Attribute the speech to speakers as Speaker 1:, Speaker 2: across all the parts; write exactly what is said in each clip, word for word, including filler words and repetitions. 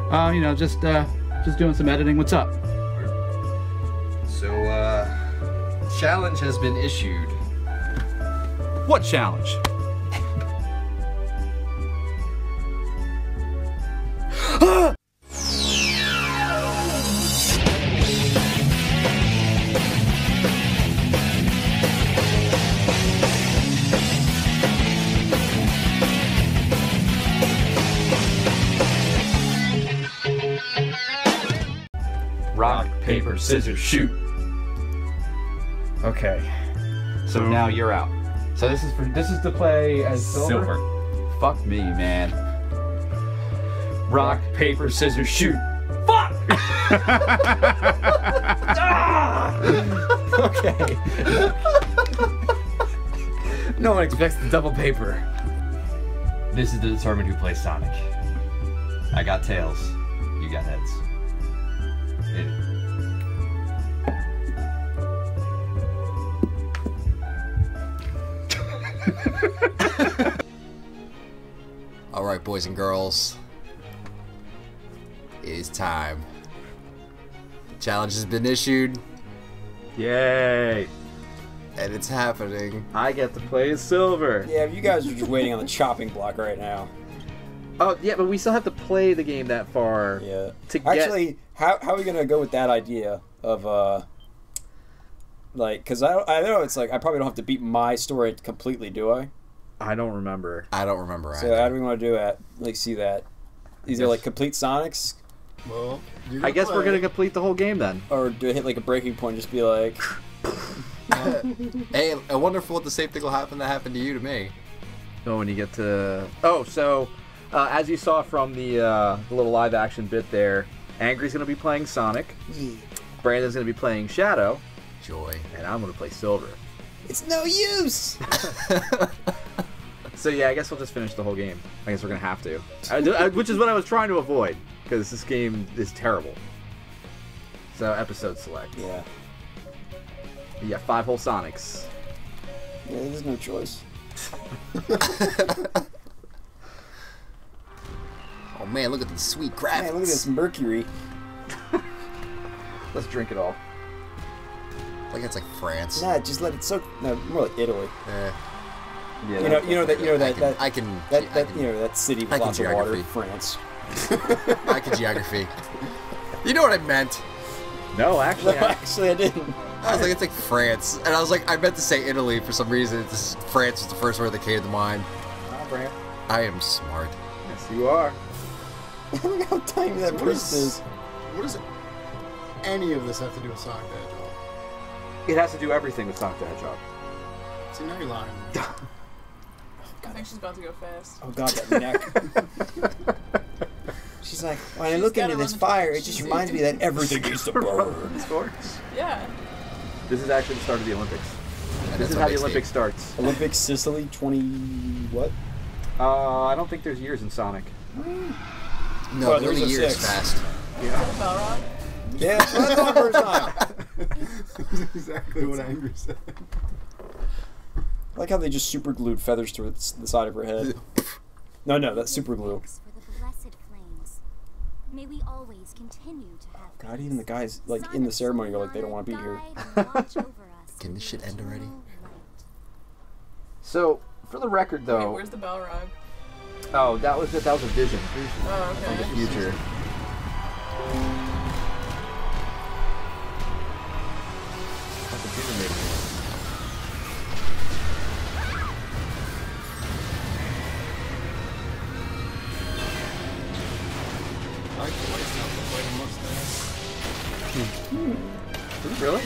Speaker 1: Uh, you know, just uh, just doing some editing. What's up?
Speaker 2: So, uh, challenge has been issued.
Speaker 1: What challenge? Rock, paper, scissors, shoot. Okay. So now you're out. So this is for this is to play as silver.
Speaker 2: Silver.
Speaker 1: Fuck me, man. Rock, paper, scissors, shoot. Fuck! Ah! Okay.
Speaker 3: No one expects the double paper.
Speaker 1: This is to determine who plays Sonic. I got tails. You got heads. Hit it.
Speaker 2: All right, boys and girls. It is time. Challenge has been issued,
Speaker 3: Yay!
Speaker 2: and it's happening.
Speaker 3: I get to play as silver.
Speaker 4: Yeah, you guys are just waiting on the chopping block right now.
Speaker 3: Oh yeah, but we still have to play the game that far.
Speaker 4: Yeah.
Speaker 3: To get...
Speaker 4: Actually, how how are we gonna go with that idea of uh, like, cause I I know it's like I probably don't have to beat my story completely, do I?
Speaker 3: I don't remember.
Speaker 2: I don't remember.
Speaker 4: So
Speaker 2: either.
Speaker 4: how do we want to do it? Like, see that? Either like complete Sonics,
Speaker 5: Well, you're
Speaker 3: I guess
Speaker 5: play.
Speaker 3: we're gonna complete the whole game then.
Speaker 4: or do it hit like a breaking point? Just be like,
Speaker 2: Hey, I wonder if what the same thing will happen that happened to you to me.
Speaker 3: Oh, when you get to oh, so uh, as you saw from the, uh, the little live action bit there, Angry's gonna be playing Sonic, Brandon's gonna be playing Shadow,
Speaker 2: Joy.
Speaker 3: and I'm gonna play Silver.
Speaker 4: it's no use.
Speaker 3: So yeah, I guess we'll just finish the whole game. I guess we're gonna have to, I do, I, which is what I was trying to avoid because this game is terrible. So episode select.
Speaker 4: Yeah.
Speaker 3: Yeah, five whole Sonics.
Speaker 4: Yeah, there's no choice.
Speaker 2: Oh man, look at these sweet graphics.
Speaker 4: Man, look at this Mercury.
Speaker 3: Let's drink it all.
Speaker 2: Like it's like France.
Speaker 4: Nah, just let it soak. No, more like Italy.
Speaker 2: Eh,
Speaker 3: Yeah,
Speaker 4: You know, you know that, you know
Speaker 2: I
Speaker 4: that,
Speaker 2: can,
Speaker 4: that,
Speaker 2: I can,
Speaker 4: that,
Speaker 2: I
Speaker 4: that,
Speaker 2: can,
Speaker 4: you know that city with
Speaker 2: I can
Speaker 4: lots of water,
Speaker 2: geography.
Speaker 4: France.
Speaker 2: I can geography. You know what I meant?
Speaker 3: No,
Speaker 4: No,
Speaker 3: actually, I,
Speaker 4: actually, I didn't.
Speaker 2: I was like, it's like France, and I was like, I meant to say Italy for some reason. This France was the first word that came to mind.
Speaker 3: Ah, Brand.
Speaker 2: I am smart.
Speaker 3: Yes, you are.
Speaker 4: Look how tiny that
Speaker 5: What
Speaker 4: priest
Speaker 5: is-
Speaker 4: is.
Speaker 5: What does any of this have to do with Sonic the Hedgehog?
Speaker 3: It has to do everything with Sonic the Hedgehog.
Speaker 5: See, now you're lying.
Speaker 6: I think she's about to go fast.
Speaker 4: Oh god, that neck. She's like, when I
Speaker 6: She's
Speaker 4: look
Speaker 6: gotta
Speaker 4: into this
Speaker 6: run the
Speaker 4: fire, it
Speaker 6: track.
Speaker 4: just
Speaker 6: She's
Speaker 4: reminds me that everything needs to burn.
Speaker 6: Yeah.
Speaker 3: This is actually the start of the Olympics.
Speaker 2: And
Speaker 3: This
Speaker 2: that's
Speaker 3: is
Speaker 2: my
Speaker 3: how the
Speaker 2: mixtape.
Speaker 3: Olympics starts.
Speaker 4: Olympics, Sicily, twenty what?
Speaker 3: Uh, I don't think there's years in Sonic.
Speaker 2: No,
Speaker 4: Oh,
Speaker 2: thirty
Speaker 4: there's a
Speaker 2: years
Speaker 4: six.
Speaker 2: fast.
Speaker 6: Balrog.
Speaker 4: Yeah, that's what I thought first time.
Speaker 5: That's exactly what Angry said.
Speaker 4: I like how they just super glued feathers to its- the side of her head. No, no, that's super glue.
Speaker 7: For the blessed flames. May we always continue to have
Speaker 4: God,
Speaker 7: peace.
Speaker 4: even the guys like in the ceremony are like they don't want to be here.
Speaker 7: Guide and watch over us
Speaker 2: Can this shit end already?
Speaker 7: eternal light.
Speaker 3: So, for the record,
Speaker 6: Wait,
Speaker 3: though,
Speaker 6: where's the Balrog?
Speaker 3: oh, that was that was a vision
Speaker 6: Oh,
Speaker 3: from the
Speaker 6: okay.
Speaker 3: future. My computer made me.
Speaker 5: I like the lights now, the white mustache.
Speaker 3: Is it really?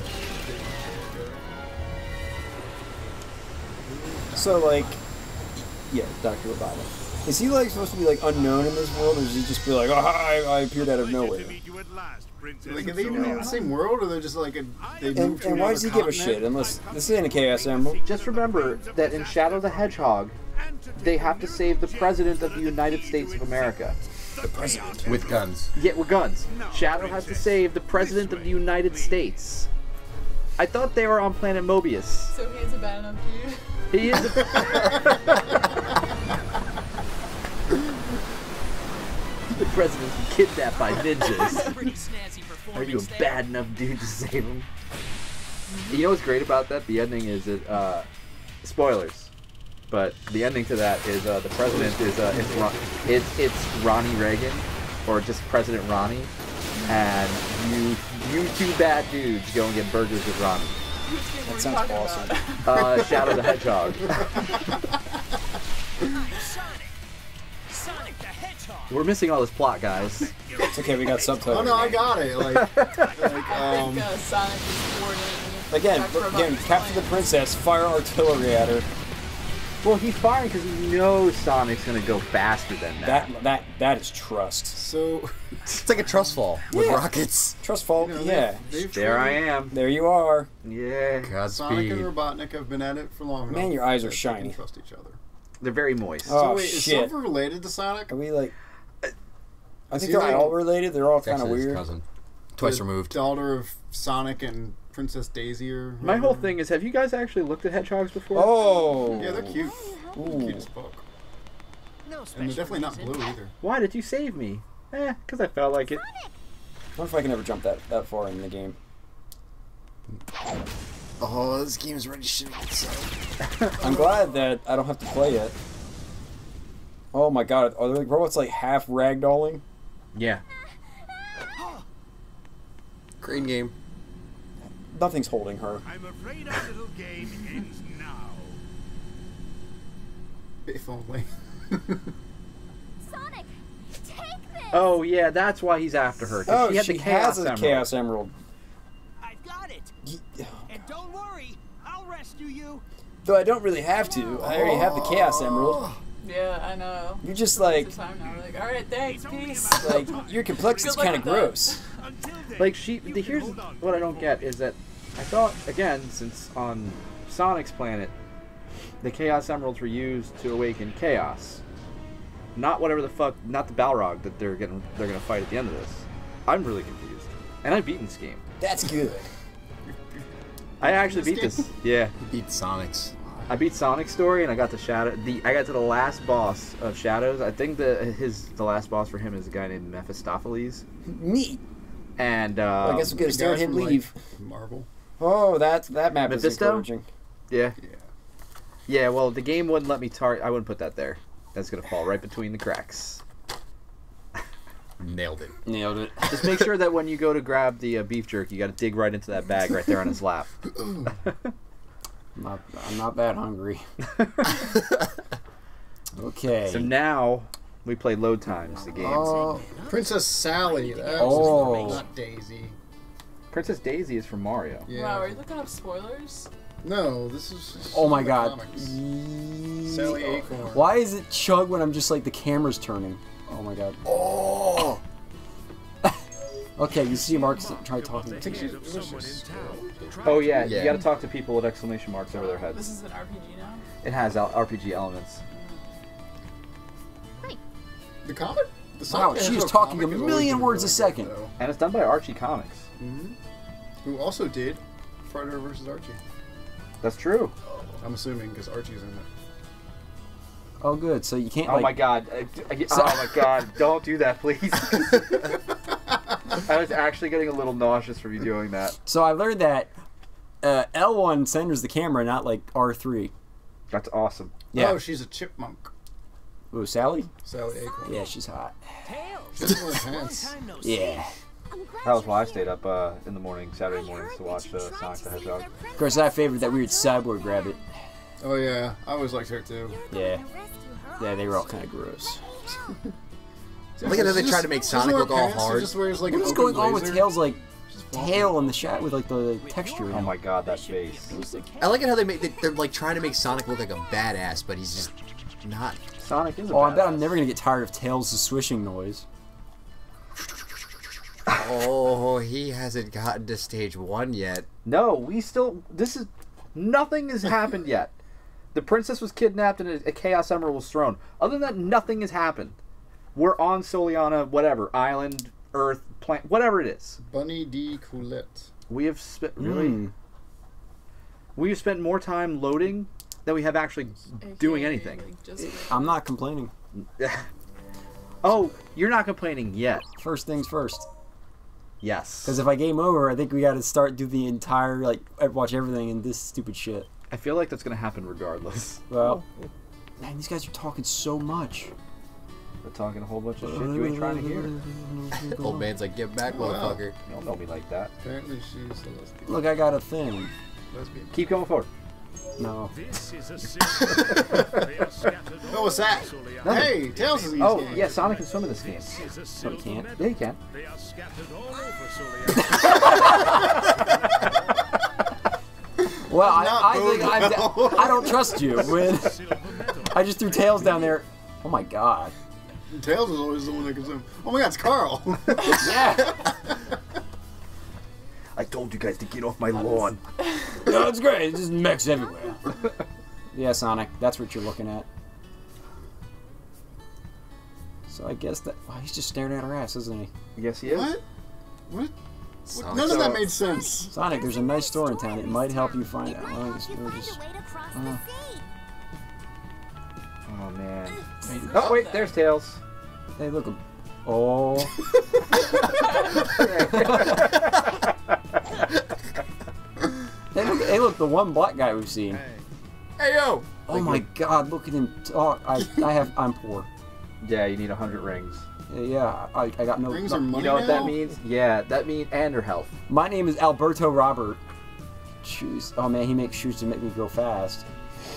Speaker 4: So like, yeah, Doctor Robotnik. Is he like supposed to be like unknown in this world, or does he just be like, oh, hi, I appeared out of nowhere?
Speaker 5: Like, are they even in the same world, or they're just like a, they
Speaker 4: And,
Speaker 5: moved to
Speaker 4: and why
Speaker 5: another
Speaker 4: does he give a
Speaker 5: continent?
Speaker 4: shit? Unless this ain't a Chaos Emerald.
Speaker 3: Just remember that in Shadow the Hedgehog, they have to save the President of the United States of America.
Speaker 4: The president.
Speaker 2: With guns.
Speaker 3: Yeah, with guns. Shadow has to save the President of the United States. I thought they were on planet Mobius.
Speaker 6: So he has a bad enough dude.
Speaker 3: He is. A president's been kidnapped by ninjas.
Speaker 8: Pretty snazzy
Speaker 3: Are you a
Speaker 8: performance there.
Speaker 3: bad enough dude to save him? You know what's great about that? The ending is it. Uh, spoilers, but the ending to that is uh, the president is uh, it's, Ron- it's it's Ronnie Reagan, or just President Ronnie, and you you two bad dudes go and get burgers with Ronnie.
Speaker 4: That sounds awesome.
Speaker 3: Uh, Shadow the Hedgehog.
Speaker 8: I'm Sonic. Sonic the Hedgehog.
Speaker 3: We're missing all this plot, guys.
Speaker 4: It's okay, we got subtitles.
Speaker 5: Oh no, I got it. Like, like
Speaker 6: I
Speaker 5: um,
Speaker 6: think uh, Sonic is thwarted.
Speaker 4: Again,
Speaker 6: Back for
Speaker 4: again,
Speaker 6: about
Speaker 4: capture the
Speaker 6: twenty.
Speaker 4: princess, fire artillery at her.
Speaker 3: Well, he's firing because he knows Sonic's gonna go faster than that.
Speaker 4: That that that is trust.
Speaker 5: so
Speaker 2: It's like a trust fall with
Speaker 4: Yeah.
Speaker 2: rockets.
Speaker 4: Trust fall.
Speaker 5: you know,
Speaker 4: Yeah.
Speaker 5: they've, they've
Speaker 3: There I
Speaker 5: trained-
Speaker 3: am.
Speaker 4: There you are.
Speaker 3: Yeah.
Speaker 5: Sonic
Speaker 2: Godspeed.
Speaker 5: and Robotnik have been at it for long enough.
Speaker 4: Man, your eyes are
Speaker 5: that they
Speaker 4: shiny.
Speaker 5: Can trust each other.
Speaker 3: They're very moist.
Speaker 4: Oh,
Speaker 5: so wait, is
Speaker 4: shit.
Speaker 5: Silver related to Sonic?
Speaker 4: Are we like? I
Speaker 5: Is
Speaker 4: think
Speaker 5: he
Speaker 4: they're
Speaker 5: like-
Speaker 4: all related. They're all kind of
Speaker 2: Texas
Speaker 4: weird.
Speaker 2: cousin. Twice
Speaker 5: The
Speaker 2: removed.
Speaker 5: Daughter of Sonic and Princess Daisy, or
Speaker 3: My whole
Speaker 5: whatever?
Speaker 3: thing is, have you guys actually looked at hedgehogs before?
Speaker 4: Oh.
Speaker 5: Yeah, they're cute.
Speaker 3: Ooh.
Speaker 5: Cute as fuck.
Speaker 8: No
Speaker 5: And
Speaker 8: special
Speaker 5: they're definitely not
Speaker 8: reason.
Speaker 5: blue either.
Speaker 3: Why did you save me? Eh, because I felt like it.
Speaker 4: I wonder if I can ever jump that that far in the game.
Speaker 2: Oh, this game is already shitting itself.
Speaker 4: I'm glad that I don't have to play it. Oh my god, are the robots like half ragdolling?
Speaker 3: Yeah.
Speaker 2: Green game.
Speaker 4: Nothing's holding her.
Speaker 9: I'm afraid our little game ends now.
Speaker 5: If only.
Speaker 7: Sonic, take this.
Speaker 3: Oh yeah, that's why he's after her. 'cause
Speaker 4: Oh,
Speaker 3: she had
Speaker 4: she
Speaker 3: the Chaos
Speaker 4: has a
Speaker 3: Emerald.
Speaker 4: Chaos Emerald.
Speaker 8: I've got it.
Speaker 4: Ye-
Speaker 8: And don't worry, I'll rescue you.
Speaker 4: Though I don't really have to. I already have the Chaos Emerald.
Speaker 6: Yeah, I know.
Speaker 4: You're just like,
Speaker 6: It's time now. Like, all right, thanks, peace.
Speaker 4: like your complexion's
Speaker 6: Good luck
Speaker 4: kind of
Speaker 6: with that.
Speaker 4: gross.
Speaker 9: Until then,
Speaker 3: Like she,
Speaker 9: you
Speaker 3: the,
Speaker 9: can
Speaker 3: here's
Speaker 9: hold on.
Speaker 3: what I don't get is that I thought again, since on Sonic's planet, the Chaos Emeralds were used to awaken chaos, not whatever the fuck, not the Balrog that they're gonna they're gonna fight at the end of this. I'm really confused, and I've beaten this game.
Speaker 4: That's good.
Speaker 3: I actually beat
Speaker 5: This
Speaker 3: this. Yeah,
Speaker 2: You beat Sonic's.
Speaker 3: I beat Sonic's story, and I got to Shadow. The I got to the last boss of Shadows. I think the his the last boss for him is a guy named Mephistopheles,
Speaker 4: Neat.
Speaker 3: and uh,
Speaker 4: Well, I guess we could
Speaker 5: The
Speaker 4: start
Speaker 5: guy
Speaker 4: him
Speaker 5: from, like,
Speaker 4: leave.
Speaker 5: Marvel.
Speaker 4: Oh, that that map is
Speaker 3: Mephisto?
Speaker 4: encouraging.
Speaker 3: yeah.
Speaker 5: Yeah.
Speaker 3: Yeah, well, the game wouldn't let me tar. I wouldn't put that there. That's gonna fall right between the cracks.
Speaker 2: Nailed it.
Speaker 4: Nailed it.
Speaker 3: Just make sure that when you go to grab the uh, beef jerky, you got to dig right into that bag right there on his lap.
Speaker 4: I'm not, I'm not that hungry. Okay.
Speaker 3: So now we play load times. The game.
Speaker 4: Oh,
Speaker 5: Princess Sally. That
Speaker 4: Oh.
Speaker 5: was not Daisy.
Speaker 3: Princess Daisy is from Mario.
Speaker 5: Yeah.
Speaker 6: Wow, are you looking up spoilers?
Speaker 5: No, this is. Just
Speaker 10: Oh my
Speaker 5: the
Speaker 10: god.
Speaker 5: comics. Sally Acorn.
Speaker 10: Why is it chug when I'm just like the camera's turning? Oh my god.
Speaker 2: Oh!
Speaker 10: Okay, you see Mark's try talking.
Speaker 5: I think she's delicious.
Speaker 3: Oh yeah,
Speaker 2: Yeah.
Speaker 3: you got to talk to people with exclamation marks over their
Speaker 6: This
Speaker 3: heads.
Speaker 6: is an R P G now?
Speaker 3: It has al- R P G elements.
Speaker 5: The comic? The
Speaker 10: Wow,
Speaker 5: Sonic
Speaker 10: she is
Speaker 5: Hedgehog
Speaker 10: talking a
Speaker 5: comic has always
Speaker 10: million
Speaker 5: been
Speaker 10: words a
Speaker 5: really
Speaker 10: second.
Speaker 5: good, though.
Speaker 3: And it's done by Archie Comics.
Speaker 5: Mm-hmm. Who also did Predator versus Archie.
Speaker 3: That's true.
Speaker 5: I'm assuming because Archie's in it.
Speaker 10: Oh good, so you can't
Speaker 3: Oh
Speaker 10: like
Speaker 3: my god. I- I- oh my god. Don't do that, please. I was actually getting a little nauseous from you doing that.
Speaker 10: So I learned that uh, L one centers the camera, not like R three.
Speaker 3: That's awesome.
Speaker 10: Yeah.
Speaker 5: Oh, she's a chipmunk.
Speaker 10: Ooh, Sally?
Speaker 5: Sally Acorn.
Speaker 10: Yeah, she's hot.
Speaker 5: She doesn't wear pants.
Speaker 10: Yeah.
Speaker 3: That was why I stayed up uh, in the morning, Saturday mornings, to watch uh, Sonic the Hedgehog.
Speaker 10: Of course, I favored that weird cyborg rabbit.
Speaker 5: Oh yeah, I always liked her too.
Speaker 10: Yeah. Yeah, they were all kind of gross.
Speaker 2: Look at how they try to make Sonic look all hard.
Speaker 5: Just wears like
Speaker 10: What
Speaker 5: an
Speaker 10: is
Speaker 5: open
Speaker 10: going on with
Speaker 5: blazer.
Speaker 10: Tails, like, tail in the shot with, like, the texture?
Speaker 3: Oh my god, that face.
Speaker 2: I like it how they make they, they're like trying to make Sonic look like a badass, but he's just not.
Speaker 3: Sonic is a
Speaker 10: Oh, I bet
Speaker 3: badass.
Speaker 10: I'm never gonna get tired of Tails' swishing noise.
Speaker 2: Oh, he hasn't gotten to stage one yet.
Speaker 3: No, we still. This is. Nothing has happened yet. The princess was kidnapped and a, a Chaos Emerald was thrown. Other than that, nothing has happened. We're on Soliana, whatever, island, Earth, planet, whatever it is.
Speaker 5: Bunny D. Coulette.
Speaker 3: We have spent really.
Speaker 10: Mm.
Speaker 3: We have spent more time loading than we have actually doing
Speaker 6: A K A,
Speaker 3: anything.
Speaker 6: Like, just
Speaker 10: I'm not complaining.
Speaker 3: Oh, You're not complaining yet.
Speaker 10: First things first.
Speaker 3: Yes.
Speaker 10: Because if I game over, I think we got to start do the entire like watch everything in this stupid shit.
Speaker 3: I feel like that's gonna happen regardless.
Speaker 10: Well, man, these guys are talking so much.
Speaker 3: They're talking a whole bunch of shit you ain't trying to hear.
Speaker 2: Old man's like, get back, motherfucker.
Speaker 3: You don't know me like that.
Speaker 5: Apparently she's a lesbian.
Speaker 10: Look, I got a thing.
Speaker 5: lesbian.
Speaker 3: Keep going forward.
Speaker 10: No.
Speaker 8: This is a system.
Speaker 5: Oh, what's that? Hey, Tails is in this
Speaker 3: Oh,
Speaker 5: game.
Speaker 3: yeah, Sonic can swim in this game.
Speaker 10: No, he can't.
Speaker 3: Yeah, he can.
Speaker 8: They are scattered all over Soleil.
Speaker 10: Well, I,
Speaker 5: Not
Speaker 10: I think
Speaker 5: bone
Speaker 10: I'm,
Speaker 5: metal.
Speaker 10: I don't trust you. When I just threw Tails down there. Oh my god.
Speaker 5: Tails is always the one that comes in. Oh my god, it's Carl.
Speaker 10: Yeah.
Speaker 3: I told you guys to get off my lawn.
Speaker 10: No, it's great. It's just mechs everywhere. Yeah, Sonic. That's what you're looking at. So I guess that. Wow, he's just staring at our ass, isn't he?
Speaker 3: Yes, he is.
Speaker 5: What? What?
Speaker 2: Sonic.
Speaker 5: None of
Speaker 3: So-
Speaker 5: that made sense.
Speaker 10: Sonic, there's a nice store in town. It might help you find
Speaker 7: It
Speaker 10: out.
Speaker 7: might
Speaker 10: Well,
Speaker 7: help
Speaker 10: just,
Speaker 7: you
Speaker 10: we'll
Speaker 7: find
Speaker 10: just,
Speaker 7: a way to cross
Speaker 10: uh,
Speaker 7: the sea.
Speaker 3: Oh, man.
Speaker 10: Wait,
Speaker 3: Oh, wait, there's Tails.
Speaker 10: hey, look. Oh. Hey, look, hey, look, the one black guy we've seen.
Speaker 2: Hey, yo!
Speaker 10: Oh my god, look at him talk. I, I have, I'm poor.
Speaker 3: Yeah, you need a hundred rings.
Speaker 10: Yeah, I, I got no.
Speaker 5: Rings
Speaker 10: no-
Speaker 5: are money
Speaker 3: You know what
Speaker 5: now?
Speaker 3: that means? Yeah, that means and your health.
Speaker 10: My name is Alberto Robert. Shoes. Oh man, he makes shoes to make me go fast.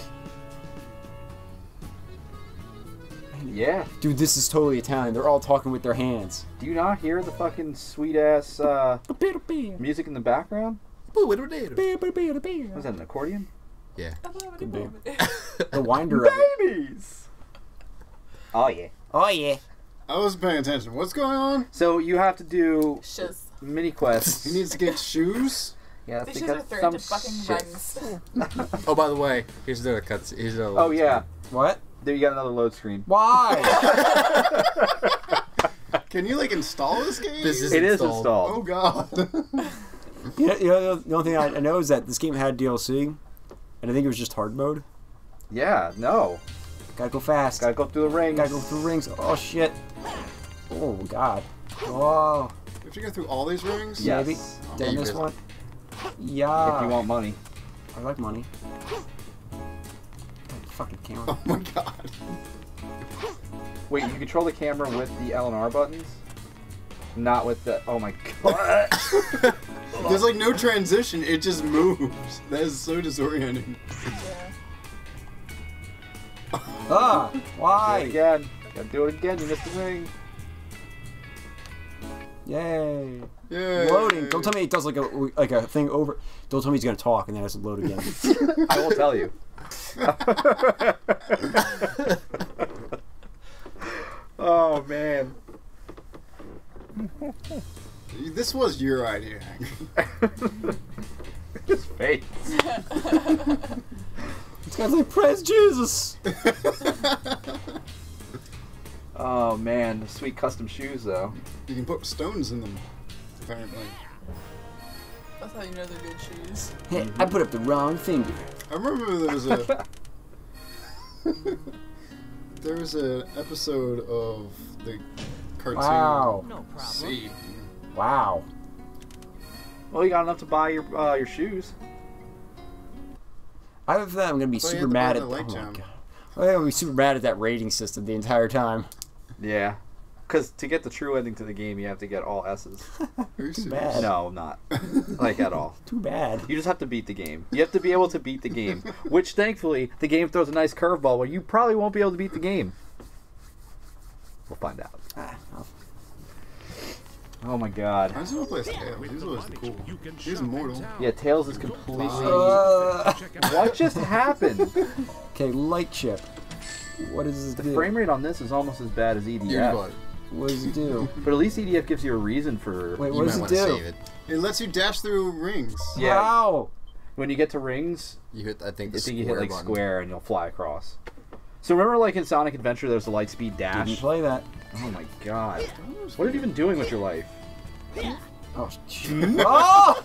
Speaker 3: Yeah.
Speaker 10: Dude, this is totally Italian. They're all talking with their hands.
Speaker 3: Do you not hear the fucking sweet ass uh, music in the background? Was that an accordion?
Speaker 2: Yeah.
Speaker 10: Could be. The winder of it.
Speaker 3: Babies. Oh yeah.
Speaker 10: Oh yeah.
Speaker 5: I wasn't paying attention. What's going on?
Speaker 3: So you have to do
Speaker 6: Shiz.
Speaker 3: mini quests.
Speaker 5: He needs to get shoes.
Speaker 3: Yeah,
Speaker 6: These
Speaker 3: because
Speaker 6: shoes are
Speaker 3: some
Speaker 6: threatened to fucking
Speaker 3: shit.
Speaker 6: rings.
Speaker 2: Oh, by the way, here's another cut. Here's another.
Speaker 3: Oh yeah.
Speaker 10: What?
Speaker 3: There you got another load screen.
Speaker 10: Why?
Speaker 5: Can you like install this game?
Speaker 2: This is
Speaker 3: It is
Speaker 2: installed.
Speaker 3: installed.
Speaker 5: Oh god.
Speaker 10: you know, you know, the only thing I, I know is that this game had D L C, and I think it was just hard mode.
Speaker 3: Yeah. No.
Speaker 10: Gotta go fast.
Speaker 3: Gotta go through the rings.
Speaker 10: Gotta go through rings. Oh shit. Oh god. Oh.
Speaker 5: You have to go through all these rings?
Speaker 3: Yes.
Speaker 10: Maybe. Did I
Speaker 2: you
Speaker 10: miss
Speaker 2: missed
Speaker 10: one? Yeah.
Speaker 3: If you want money.
Speaker 10: I like money. Oh, fucking camera.
Speaker 5: Oh my god.
Speaker 3: Wait, you control the camera with the L and R buttons? Not with the. Oh my god.
Speaker 5: There's like no transition, it just moves. That is so disorienting.
Speaker 10: Ah!
Speaker 3: Do it
Speaker 10: Why?
Speaker 3: again. Gotta do it again. You missed the ring.
Speaker 10: Yay.
Speaker 5: Yeah.
Speaker 10: Loading. Don't tell me it does like a like a thing over. Don't tell me he's gonna talk and then it has to load again.
Speaker 3: I won't tell you. Oh man.
Speaker 5: This was your idea, Hank.
Speaker 3: His face.
Speaker 10: This guy's like, praise Jesus.
Speaker 3: Oh man, the sweet custom shoes though.
Speaker 5: You can put stones in them, apparently.
Speaker 6: That's how you know they're good shoes.
Speaker 10: Hey, I put up the wrong finger.
Speaker 5: I remember there was a there was an episode of the cartoon.
Speaker 10: Wow.
Speaker 8: No problem.
Speaker 5: See,
Speaker 10: Wow.
Speaker 3: Well, you got enough to buy your uh, your shoes.
Speaker 10: I have that I'm gonna be
Speaker 5: Well, you
Speaker 10: super
Speaker 5: had
Speaker 10: mad
Speaker 5: to
Speaker 10: at.
Speaker 5: buy
Speaker 10: Oh
Speaker 5: the
Speaker 10: my
Speaker 5: light
Speaker 10: god. I'm gonna be super mad at that rating system the entire time.
Speaker 3: Yeah. Because to get the true ending to the game, you have to get all S's.
Speaker 5: are you
Speaker 10: Too
Speaker 5: serious?
Speaker 10: bad.
Speaker 3: No, not. Like, at all.
Speaker 10: Too bad.
Speaker 3: You just have to beat the game. You have to be able to beat the game. Which, thankfully, the game throws a nice curveball where you probably won't be able to beat the game. We'll find out.
Speaker 10: Ah, I'll-
Speaker 3: Oh my god.
Speaker 5: I just want to play as Tails. He's always cool. He's immortal.
Speaker 3: Yeah, Tails is completely...
Speaker 10: Uh,
Speaker 3: What just happened?
Speaker 10: okay, light chip. What does this
Speaker 3: The
Speaker 10: do?
Speaker 3: frame rate on this is almost as bad as E D
Speaker 2: You're
Speaker 3: F.
Speaker 2: good.
Speaker 10: What does it do?
Speaker 3: But at least E D F gives you a reason for...
Speaker 10: Wait,
Speaker 2: You
Speaker 10: what
Speaker 2: might
Speaker 10: does it
Speaker 2: want to
Speaker 10: do?
Speaker 2: save it.
Speaker 5: It lets you dash through rings.
Speaker 3: Yeah.
Speaker 10: How?
Speaker 3: When you get to rings,
Speaker 2: You hit, I think,
Speaker 3: I
Speaker 2: the
Speaker 3: think you
Speaker 2: square
Speaker 3: hit like
Speaker 2: button.
Speaker 3: square and you'll fly across. So remember like in Sonic Adventure there's a light speed dash?
Speaker 10: Didn't play that.
Speaker 3: Oh my god. What are you even doing with your life?
Speaker 10: Oh, sh- oh!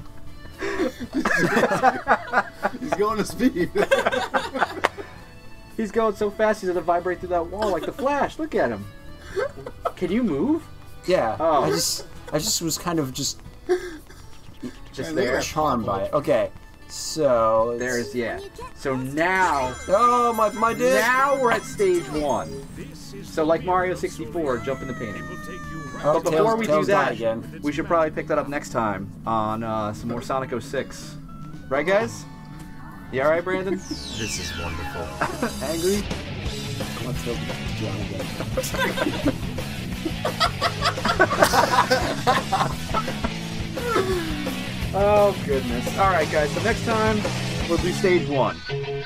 Speaker 5: He's going to speed.
Speaker 3: He's going so fast he's gonna vibrate through that wall like the Flash. Look at him. Can you move?
Speaker 10: Yeah.
Speaker 3: Oh.
Speaker 10: I just, I just was kind of just
Speaker 3: Just
Speaker 5: Look at
Speaker 3: there.
Speaker 5: that
Speaker 10: charmed by it. Okay, so let's-
Speaker 3: There's yeah. So now,
Speaker 10: Oh my my dick.
Speaker 3: now we're at stage one. So like Mario sixty-four, jump in the painting.
Speaker 10: Oh,
Speaker 3: But before
Speaker 10: Tails-
Speaker 3: we
Speaker 10: Tails
Speaker 3: do
Speaker 10: died
Speaker 3: that,
Speaker 10: again.
Speaker 3: we should probably pick that up next time on uh, some more Sonic oh six. Right, guys? You alright, Brandon?
Speaker 2: This is wonderful.
Speaker 3: Angry?
Speaker 10: Let's go John again.
Speaker 3: Oh, goodness. Alright, guys, so next time we'll do stage one.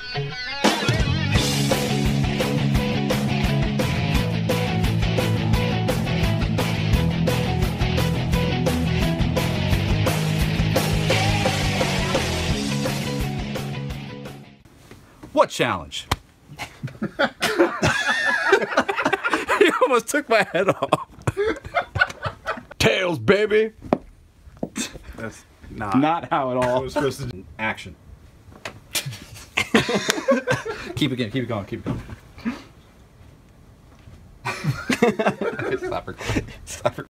Speaker 11: What challenge? He almost took my head off. Tails, baby.
Speaker 12: That's not,
Speaker 11: Not how at
Speaker 12: I
Speaker 11: all.
Speaker 12: was supposed to do. Action.
Speaker 11: Keep it going. Keep it going. Keep it going.
Speaker 1: Stop recording.
Speaker 11: Stop recording.